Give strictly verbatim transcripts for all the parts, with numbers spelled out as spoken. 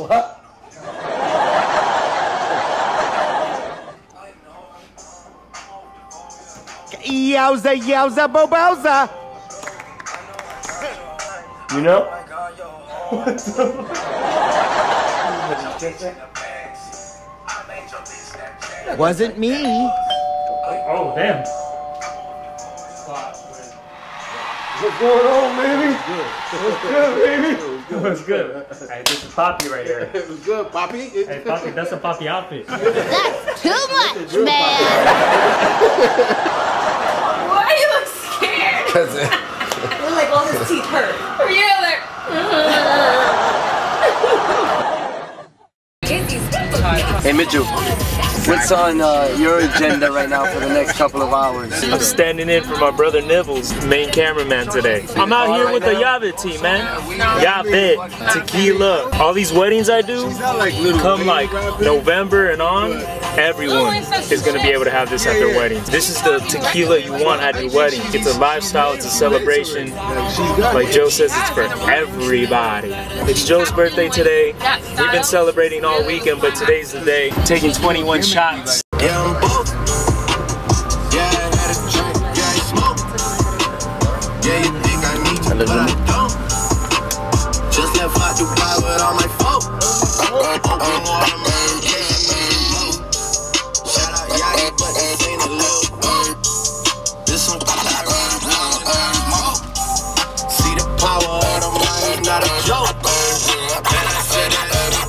What? Yowza, yowza, bobowza. You know? What the fuck? Wasn't me. Oh, damn. What's going on, baby? What's good, baby? What's good? Hey, this is Poppy right here. It was good, Poppy. Hey, Poppy, that's a Poppy outfit. That's too much, man. Why do you look scared? Cause it, Look like all his teeth hurt. Really? Hey Mitchell, what's on uh, your agenda right now for the next couple of hours? I'm standing in for my brother Nibbles, main cameraman today. I'm out here with the Yavet team, man. Yavet, tequila. All these weddings I do, come like November and on, everyone is going to be able to have this at their weddings. This is the tequila you want at your wedding. It's a lifestyle, it's a celebration. Like Joe says, it's for everybody. It's Joe's birthday today. We've been celebrating all weekend, but today's the day. Taking twenty-one shots. Yeah, I'm both. Yeah, I had a drink. Yeah, I smoke. Yeah, you think I need you, but I don't. Just left out Dubai with all my folks. Shout out Yachty, but this ain't a little boat. This one see the power of the mind, not a joke. And I said it.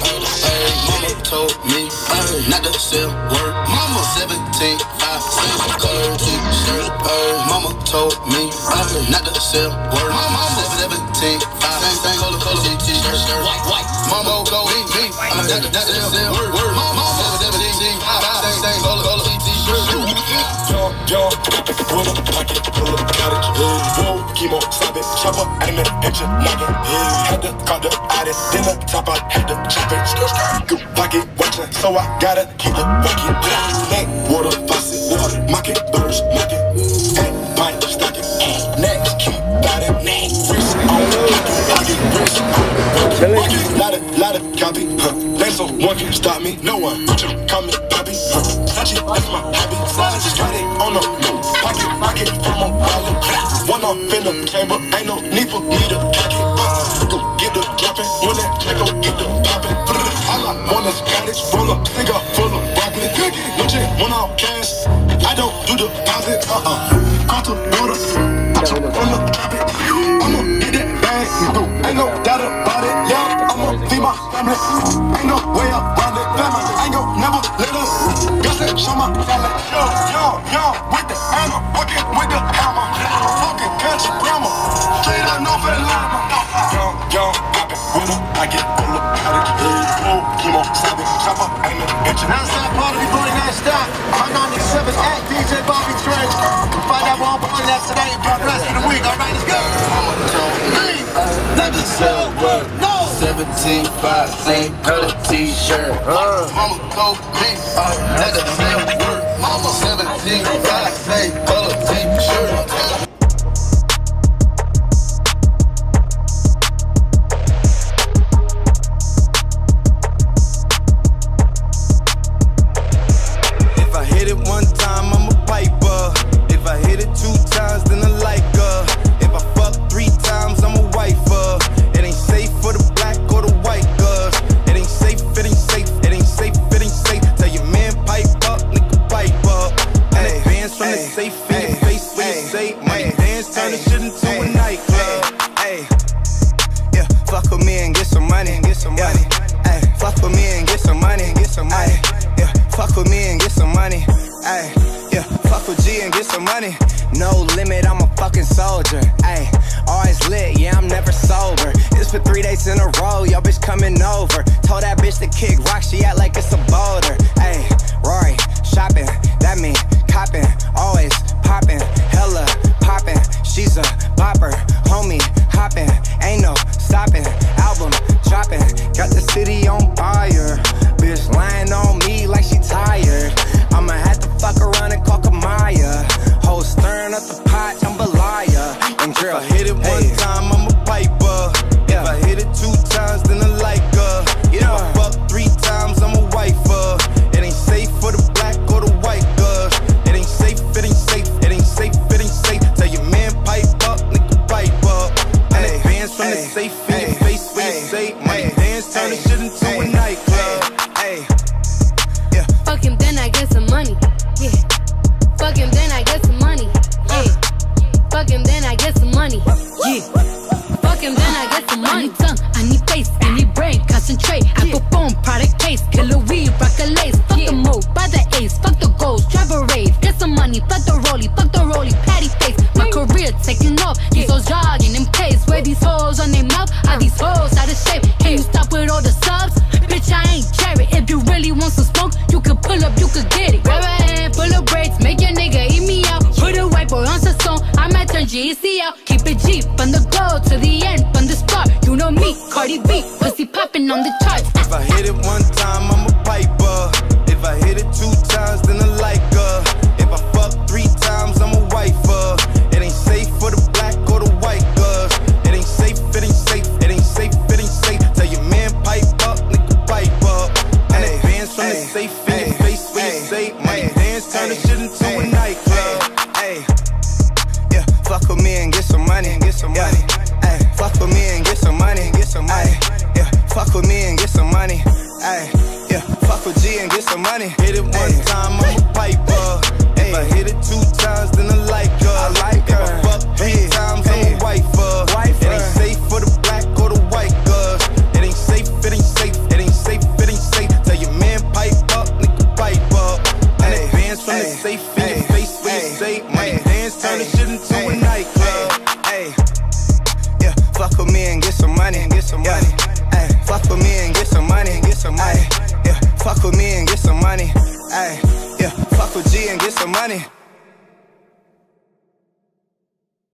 Mama told me not to sell word. Mama seventeen, five, seven color t-shirt. Mama told me not to sell word. Mama seventeen, five, same color color t-shirt. White, white. Mama go eat me. I'm not to sell word. Mama seventeen, five, same color color t-shirt. Young, young, with a pocket full of cottage. Whoa, chemo, stop it, chopper, animate, engine, knocking. Had to call the addict, then the top, I had to chop it. Good pocket, watching, so I gotta keep it walking. Neck, water, faucet, water, market, birds, market. And pint, stocking. Next, keep got it. Wrist on the pocket, wrist on the pocket. Lot of, lot of copy, huh? They so one can stop me, no one. Put your comment, Bobby, huh? Touch it, that's my habit. Slide just got it on the move. Pocket, pocket from a wallet. One off in the chamber, ain't no need for me to pack it. Uh, go get the dropping, when that check go get the popping. All I want is cottage, roll up, cigar full of broccoli. No check, one off cash, I don't do deposit. Uh-uh, cross the border, I just wanna drop it. I'ma get that bag, ain't no doubt about it. Yeah, I'ma feed my family, ain't no way around it. Family, ain't gon' never let us. Got that show my family. Yo, yo, yo, with the hammer, working with the hammer. Fucking country grammar, straight out North Atlanta. Young, young, poppin' with a pocket full of cottage. Whoa, chemo, stop it, chopper, aiming, engine. Outside party before the next stop. My ninety-seven at D J Bobby Trey. Find out where I'm pulling that today and the rest of the week. All right, let's go. Mama told me not to sell word. No. seventeen, five, same color t-shirt. Mama told me not to sell word. Mama seventeen, five, same color t-shirt. No limit, I'm a fucking soldier. Ayy, always lit, yeah, I'm never sober. It's for three days in a row, yo bitch coming over. Told that bitch to kick rock, she act like it's a boulder. Ayy, Rory, shopping, that mean copping, always popping, hella popping. She's a bopper, homie, hopping, ain't no stopping. Album dropping, got the city on fire. Bitch lying on me like she tired. I'ma have to fuck around and call Kamaya. Whole stirring up the pot, jambalaya. And girl, if I hit it one hey. time, I'm a piper. Yeah. If I hit it two times, then I like her. You know into a nightclub. Hey, yeah. Fuck him, then I get some money. Yeah. Fuck him, then I get some money. Yeah. Fuck him, then I get some money. Yeah. Fuck him, then I get some money. I need tongue, I need face, I need brain, concentrate. Apple phone, product case, killer weed, rock a lace. Fuck the move, buy the ace, fuck the goals, drive a rave. Get some money, fuck the rollie, fuck the rollie, patty face. My career taking off, these hoes jogging in pace. Where these hoes on their mouth, are these hoes out of shape? Can you stop with all the subs? Bitch, I ain't Jared. If you really want some smoke, you could pull up, you could get it. Grab a hand, pull up braids, make your nigga eat me out. Put a white boy on some song, I might turn G E C out. Keep it G from the go to the end, from the start. You know me, Cardi B, pussy popping on the charts. If I hit it one time, I'm a piper. If I hit it two times, then I like her. If I fuck three times, I'm a wifer. It ain't safe for the black or the white girls. It ain't safe, it ain't safe, it ain't safe, it ain't safe. Tell your man pipe up, nigga pipe up. And advance from the safe in your face when you say money dance, turn the shit into a nightclub. Hey, yeah, fuck with me and get some money, get some money. Hey, fuck with me and get some money, get some money. Yeah, fuck with me and get some money. Ay, yeah, fuck with G and get some money. Hit it one ay. time, I'm a piper. If I hit it two times, then I like her. I like her. If I fuck three hey. times, hey. I'm a wifer. wifer. It ain't safe for the black or the white girls. It ain't safe, it ain't safe, it ain't safe, it ain't safe. Tell your man pipe up, nigga pipe up. And ay. advance from ay. the safe in ay. your face when ay. you say money dance, turn the shit into ay. a nightclub. Hey, yeah, fuck with me and get some money, get some yeah. money. Ay, fuck with me and get some money, get some money. Yeah, fuck with me and get some money. Ay, yeah, fuck with G and get some money.